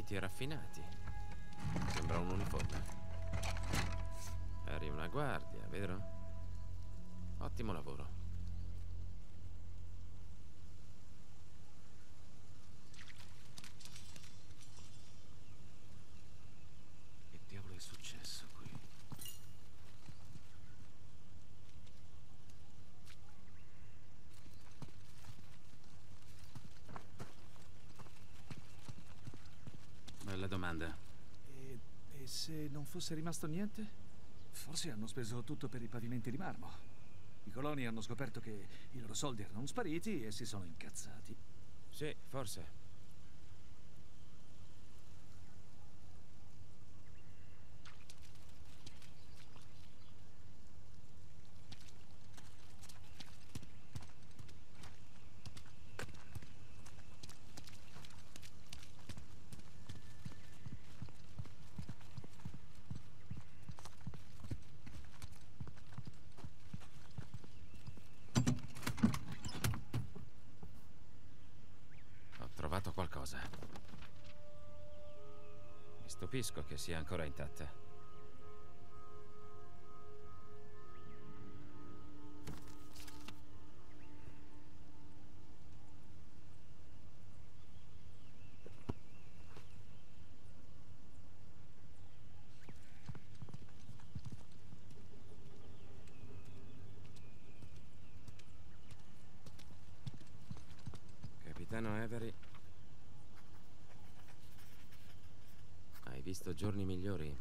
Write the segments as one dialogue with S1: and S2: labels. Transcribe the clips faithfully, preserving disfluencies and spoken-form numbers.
S1: abiti raffinati. Sembra un uniforme. Eri una guardia, vero? Ottimo lavoro.
S2: Che diavolo è successo qui?
S1: Bella domanda.
S2: E, e se non fosse rimasto niente? Forse hanno speso tutto per i pavimenti di marmo. I coloni hanno scoperto che i loro soldi erano spariti e si sono incazzati.
S1: Sì, forse. Ho trovato qualcosa. Mi stupisco che sia ancora intatta. Capitano Avery, hai visto giorni migliori?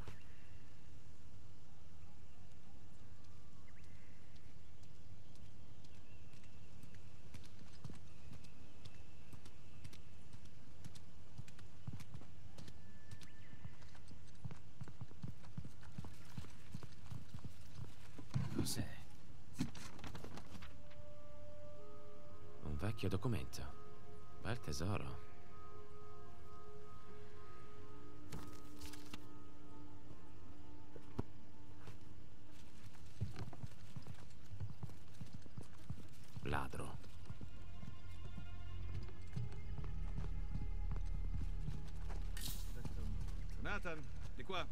S1: Cos'è? Un vecchio documento. Bel tesoro. Ladro.
S2: Nathan, di qua.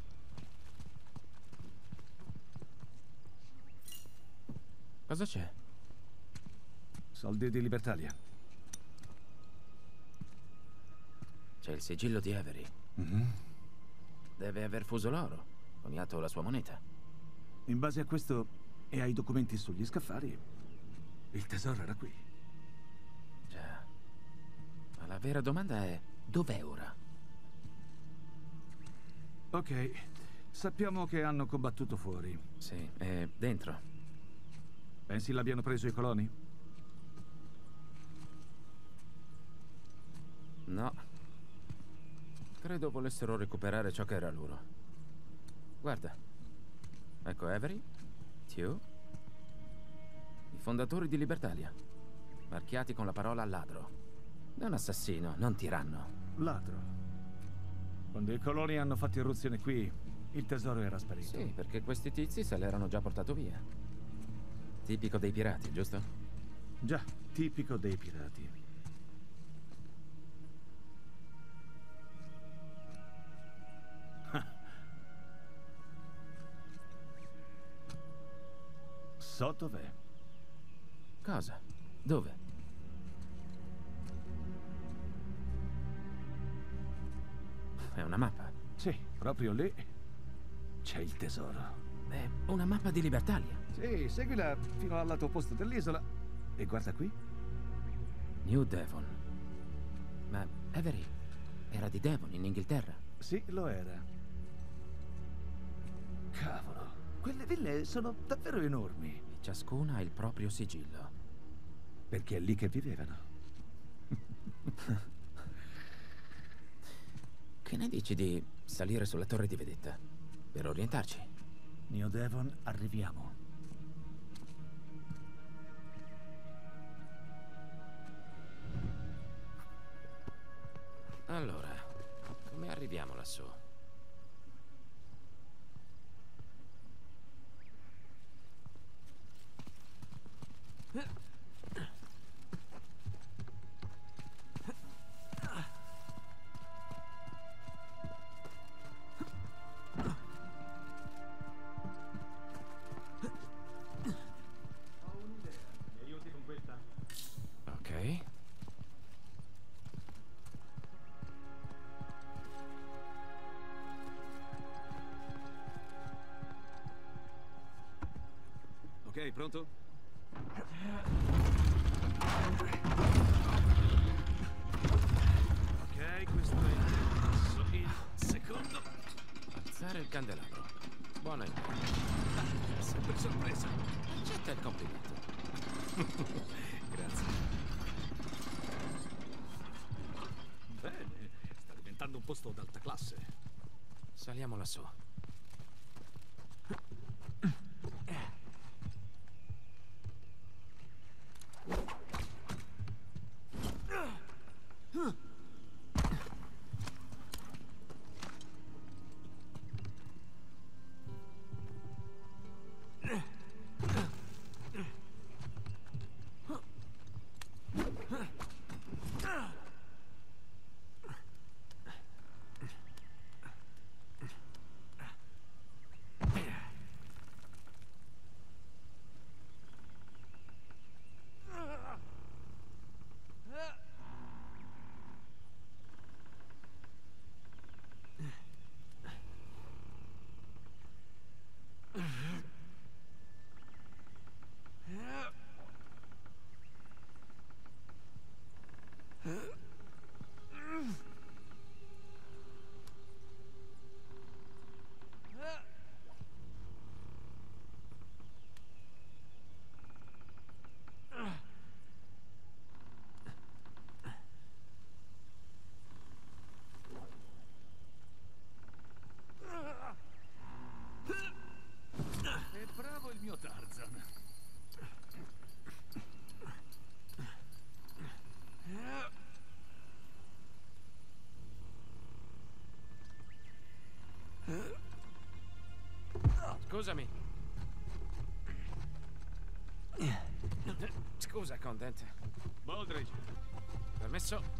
S1: Cosa c'è?
S2: Soldi di Libertalia.
S1: C'è il sigillo di Avery.
S2: Mm-hmm.
S1: Deve aver fuso l'oro, coniato la sua moneta.
S2: In base a questo e ai documenti sugli scaffali, il tesoro era qui.
S1: Già. Ma la vera domanda è: dov'è ora?
S2: Ok, sappiamo che hanno combattuto fuori.
S1: Sì, è dentro.
S2: Pensi l'abbiano preso i coloni?
S1: No. Credo volessero recuperare ciò che era loro. Guarda. Ecco Avery, Tew, i fondatori di Libertalia, marchiati con la parola ladro. Non assassino, non tiranno.
S2: Ladro. Quando i coloni hanno fatto irruzione qui, il tesoro era sparito.
S1: Sì, perché questi tizi se l'erano già portato via. Tipico dei pirati, giusto?
S2: Già, tipico dei pirati. So dov'è.
S1: Cosa? Dove? È una mappa.
S2: Sì, proprio lì c'è il tesoro.
S1: È una mappa di Libertalia.
S2: Sì, seguila fino al lato opposto dell'isola e guarda qui.
S1: New Devon. Ma Avery era di Devon, in Inghilterra.
S2: Sì, lo era. Cavolo, quelle ville sono davvero enormi.
S1: E ciascuna ha il proprio sigillo.
S2: Perché è lì che vivevano.
S1: Che ne dici di salire sulla torre di vedetta? Per orientarci.
S2: New Devon, arriviamo.
S1: Allora, come arriviamo lassù?
S2: Ok, pronto? Ok, questo è il passo. Il secondo.
S1: Alzare il candelabro. Buona idea.
S2: Ah, sempre sorpresa.
S1: Accetta il complimento.
S2: Grazie. Bene, sta diventando un posto d'alta classe.
S1: Saliamo lassù.
S2: E bravo il mio Tarzan.
S1: Scusami. Scusa, Condent.
S2: Baldridge.
S1: Permesso?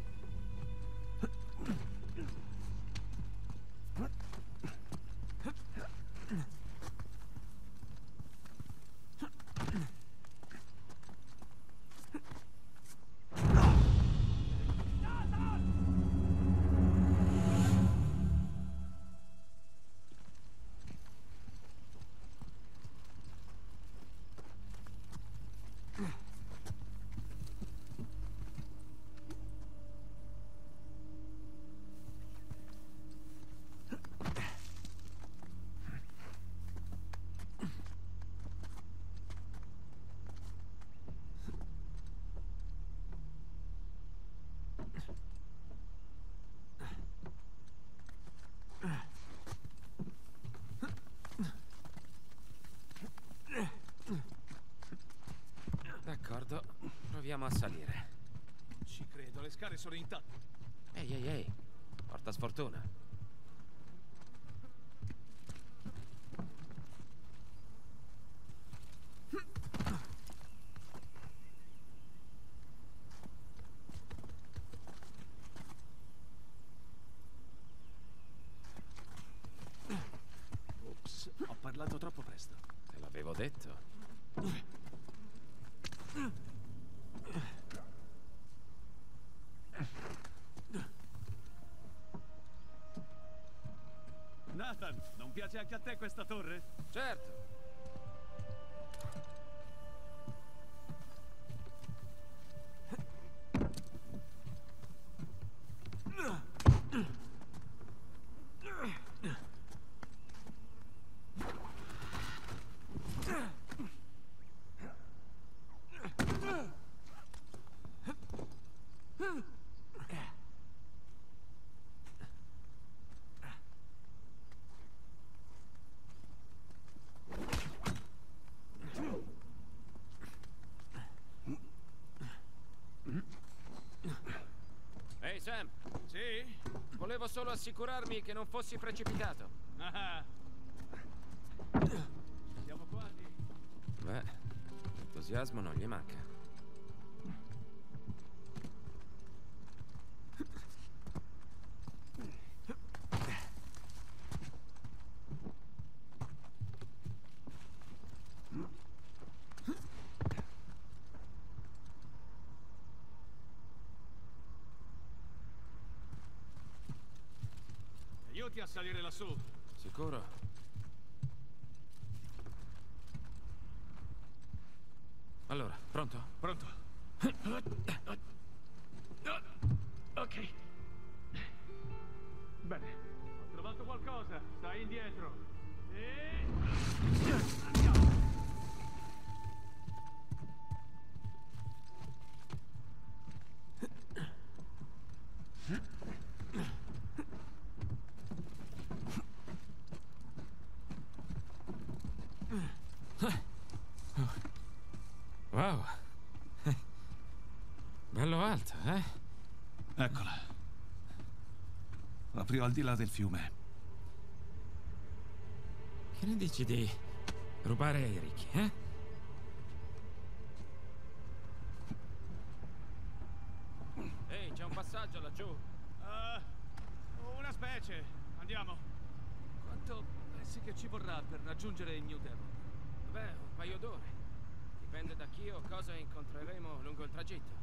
S1: D'accordo, proviamo a salire.
S2: Ci credo, le scale sono intatte.
S1: Ehi, ehi, ehi, porta sfortuna.
S2: Ops, ho parlato troppo presto.
S1: Te l'avevo detto.
S2: Nathan, non piace anche a te questa torre?
S1: Certo. Ehi, Sam.
S2: Sì?
S1: Volevo solo assicurarmi che non fossi precipitato.
S2: Ah. Siamo quasi.
S1: Beh, entusiasmo non gli manca.
S2: Aiuti a salire lassù.
S1: Sicuro? Allora, pronto?
S2: Pronto? Ok. Bene. Ho trovato qualcosa. Stai indietro. E... andiamo.
S1: Wow. Bello alto, eh?
S2: Eccola. Proprio al di là del fiume.
S1: Che ne dici di rubare ai ricchi, eh? Ehi, c'è un passaggio laggiù.
S2: Uh, una specie. Andiamo. Quanto pensi che ci vorrà per raggiungere il New Devon?
S1: Beh, un paio d'ore. Dipende da chi o cosa incontreremo lungo il tragitto.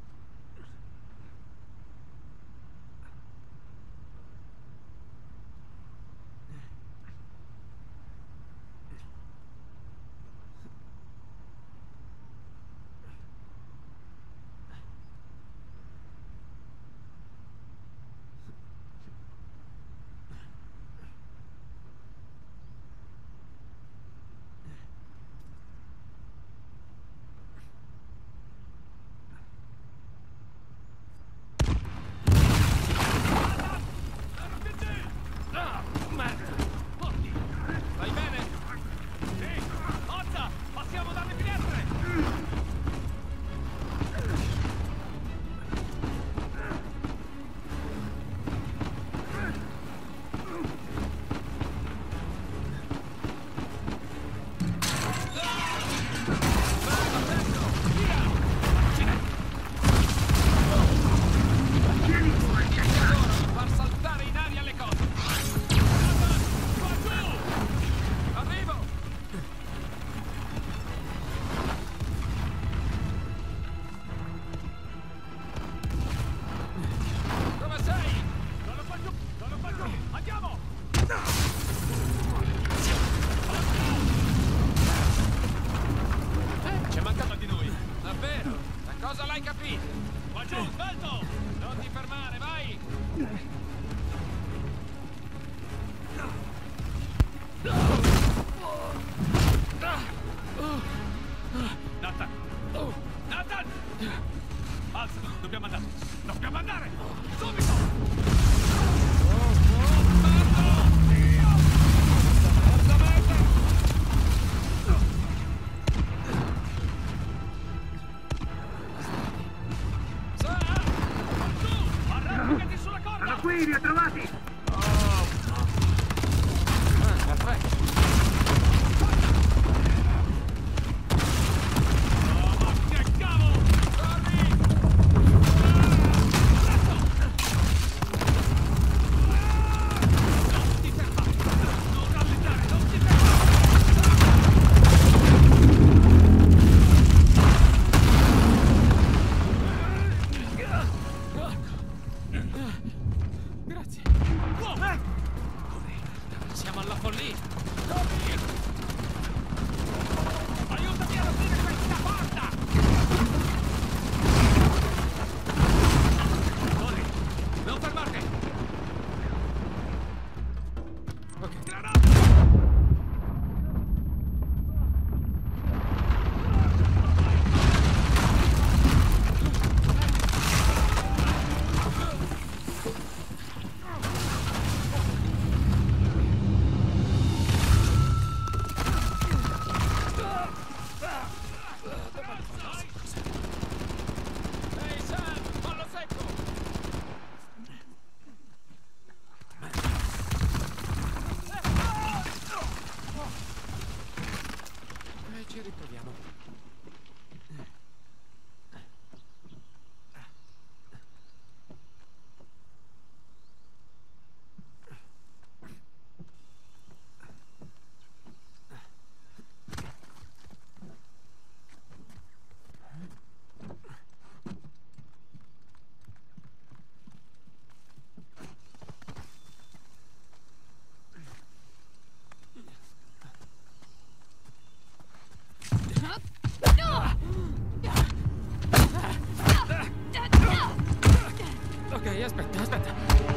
S1: ehi, aspetta, aspetta.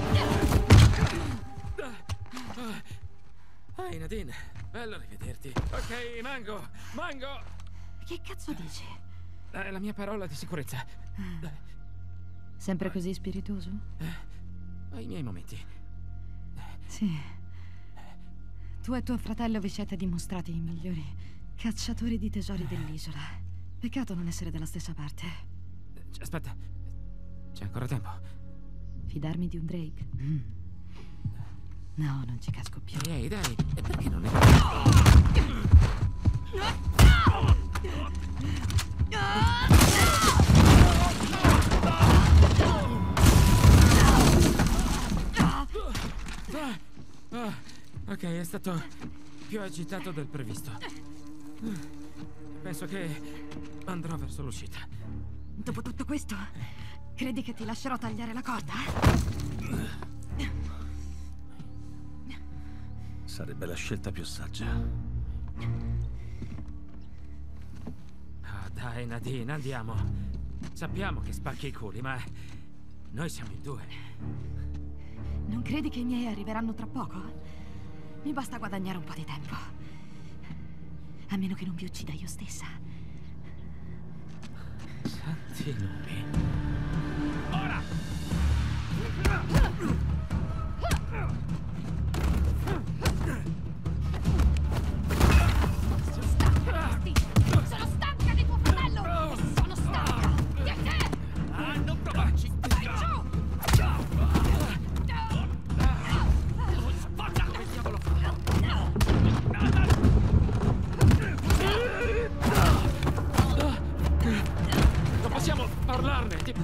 S1: Ehi, Nadine, bello rivederti. Ok, Mango, Mango.
S3: Che cazzo dici?
S1: È la mia parola di sicurezza.
S3: Sempre così spiritoso?
S1: Ho i miei momenti.
S3: Sì. Tu e tuo fratello vi siete dimostrati i migliori cacciatori di tesori dell'isola. Peccato non essere dalla stessa parte.
S1: Aspetta, c'è ancora tempo.
S3: Fidarmi di un Drake? Mm. No, non ci casco più.
S1: Ehi, dai, e perché non è... Ah, ok, è stato più agitato del previsto. Penso che andrò verso l'uscita.
S3: Dopo tutto questo, credi che ti lascerò tagliare la corda?
S2: Sarebbe la scelta più saggia.
S1: Ah, dai, Nadine, andiamo. Sappiamo che spacchi i culi, ma noi siamo in due.
S3: Non credi che i miei arriveranno tra poco? Mi basta guadagnare un po' di tempo. A meno che non vi uccida io stessa.
S1: Santi nubi. Ora!
S3: Sono stanca di te! Sono stanca di tuo fratello! E sono stanca di te!
S1: Ah, non provarci!
S3: Vai giù!
S1: Non possiamo parlarne! Ti...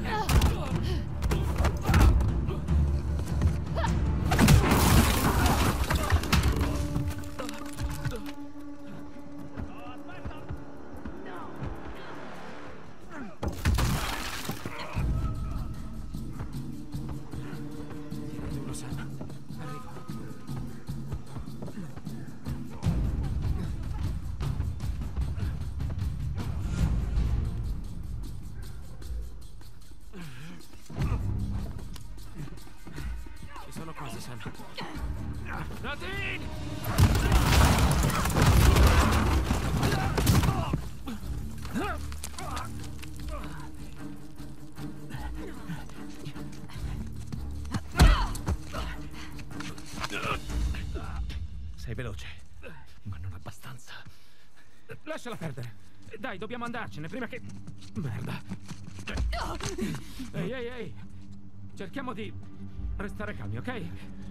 S1: Duro, Sam. Arrivo. Ci sono quasi, Sam. Nadine!
S2: Sei veloce, ma non abbastanza.
S1: Lasciala perdere. Dai, dobbiamo andarcene prima che... Merda. Ehi, ehi, ehi. Cerchiamo di restare calmi, ok?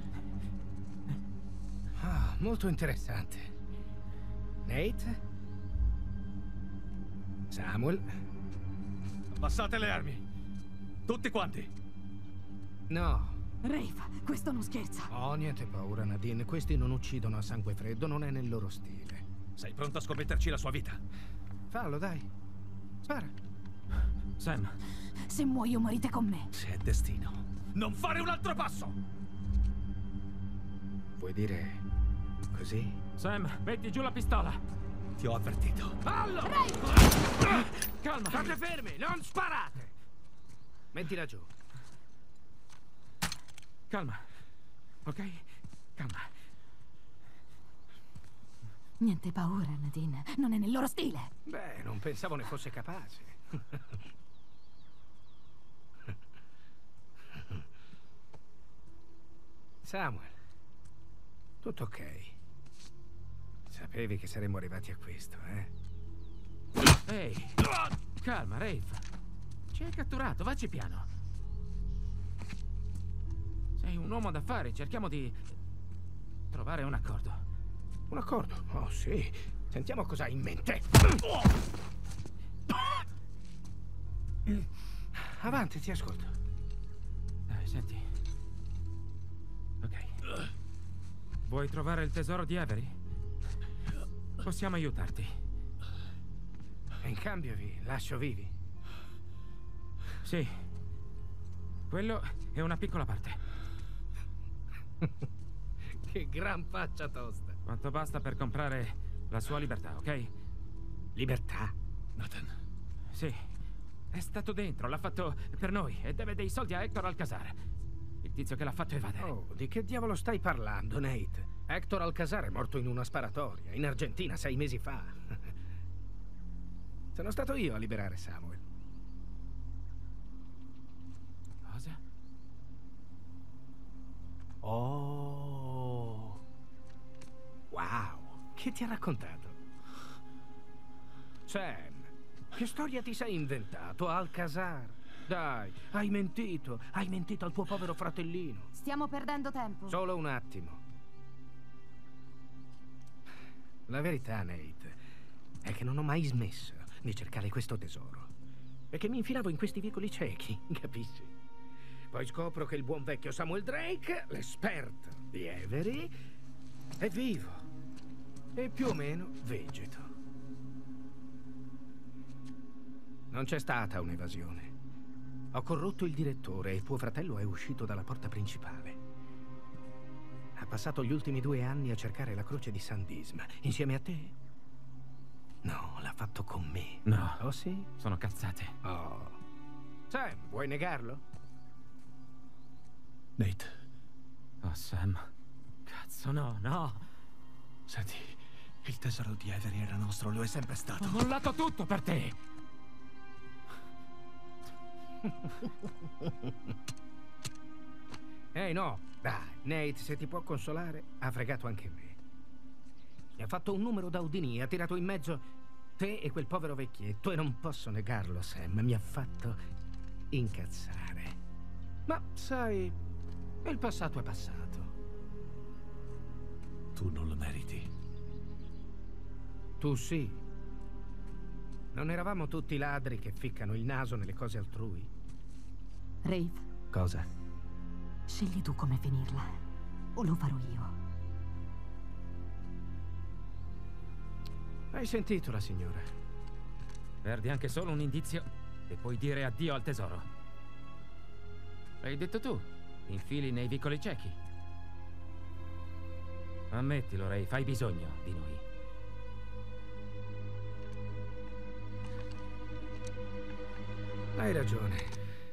S4: Ah, molto interessante. Nate? Samuel?
S2: Abbassate le armi. Tutti quanti.
S4: No.
S3: Rafe, questo non scherza.
S4: Oh, niente paura, Nadine. Questi non uccidono a sangue freddo, non è nel loro stile.
S2: Sei pronto a scommetterci la sua vita?
S4: Fallo, dai. Spara.
S1: Sam.
S3: Se muoio morite con me.
S2: Se è destino, non fare un altro passo!
S4: Vuoi dire così?
S1: Sam, metti giù la pistola.
S2: Ti ho avvertito.
S1: Fallo! Calma.
S4: State fermi, non sparate! Mettila giù.
S1: Calma. Ok? Calma.
S3: Niente paura, Nadine. Non è nel loro stile.
S4: Beh, non pensavo ne fosse capace. Samuel, tutto ok. Sapevi che saremmo arrivati a questo, eh?
S1: Ehi, calma, Rafe. Ci hai catturato, vacci piano. Sei un uomo d'affari, cerchiamo di trovare un accordo.
S4: Un accordo? Oh, sì. Sentiamo cosa hai in mente. Avanti, ti ascolto.
S1: Dai, senti. Ok. Vuoi trovare il tesoro di Avery? Possiamo aiutarti.
S4: E in cambio vi lascio vivi.
S1: Sì. Quello è una piccola parte.
S4: Che gran faccia tosta.
S1: Quanto basta per comprare la sua libertà, ok?
S4: Libertà?
S2: Nathan.
S1: Sì. È stato dentro, l'ha fatto per noi e deve dei soldi a Hector Alcazar. Il tizio che l'ha fatto evadere.
S4: Oh, di che diavolo stai parlando, Nate? Hector Alcazar è morto in una sparatoria, in Argentina, sei mesi fa. Sono stato io a liberare Samuel.
S1: Cosa?
S4: Oh. Wow, che ti ha raccontato? Sam, che storia ti sei inventato, Alcazar? Dai, hai mentito, hai mentito al tuo povero fratellino.
S3: Stiamo perdendo tempo.
S4: Solo un attimo. La verità, Nate, è che non ho mai smesso di cercare questo tesoro. E che mi infilavo in questi vicoli ciechi, capisci? Poi scopro che il buon vecchio Samuel Drake, l'esperto di Avery, è vivo. E più o meno vegeto. Non c'è stata un'evasione. Ho corrotto il direttore e tuo fratello è uscito dalla porta principale. Ha passato gli ultimi due anni a cercare la croce di San Disma. Insieme a te? No, l'ha fatto con me.
S1: No.
S4: Oh sì?
S1: Sono cazzate.
S4: Oh. Sam, vuoi negarlo?
S2: Nate.
S1: Oh, Sam. Cazzo, no, no.
S2: Senti, il tesoro di Avery era nostro, lo è sempre stato.
S1: Ho mollato tutto per te.
S4: Ehi, no, dai, Nate, se ti può consolare, ha fregato anche me. Mi ha fatto un numero da Houdini, ha tirato in mezzo te e quel povero vecchietto e non posso negarlo, Sam, mi ha fatto incazzare. Ma, sai, il passato è passato.
S2: Tu non lo meriti.
S4: Tu sì. Non eravamo tutti ladri che ficcano il naso nelle cose altrui?
S3: Rafe,
S4: Cosa?
S3: scegli tu come finirla. O lo farò io.
S4: Hai sentito la signora?
S1: Perdi anche solo un indizio e puoi dire addio al tesoro. L'hai detto tu. Infili nei vicoli ciechi. Ammettilo, Ray, fai bisogno di noi.
S4: Hai ragione.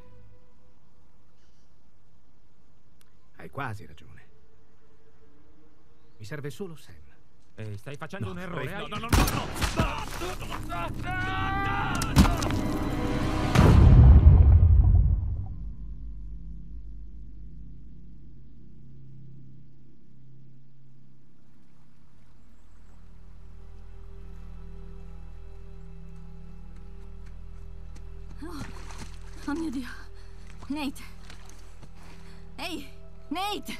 S4: Hai quasi ragione. Mi serve solo Sam.
S1: Ehi, stai facendo
S2: No,
S1: un errore.
S2: Rafe,
S1: hai-
S2: no, no, no, no,
S3: Oh mio Dio. Nate. Ehi, Nate!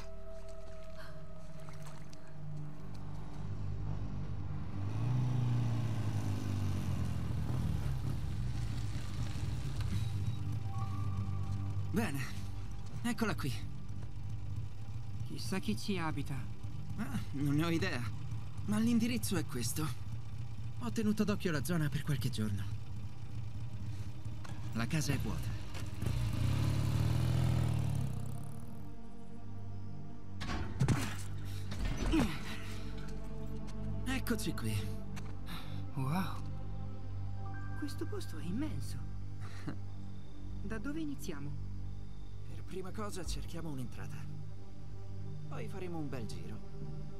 S5: Bene, eccola qui. Chissà chi ci abita. Ah, non ne ho idea, ma l'indirizzo è questo. Ho tenuto d'occhio la zona per qualche giorno. La casa è vuota. Eccoci qui.
S6: Wow. Questo posto è immenso. Da dove iniziamo?
S5: Per prima cosa cerchiamo un'entrata. Poi faremo un bel giro.